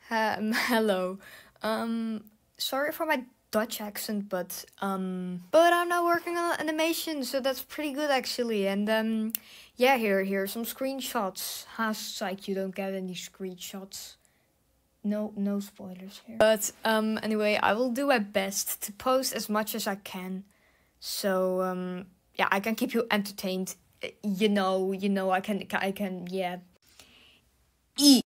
Hello. Sorry for my Dutch accent, but I'm now working on animation, so that's pretty good actually. And yeah, here are some screenshots. Ha, psych, you don't get any screenshots. No spoilers here. But anyway, I will do my best to post as much as I can, so yeah, I can keep you entertained. I can, yeah.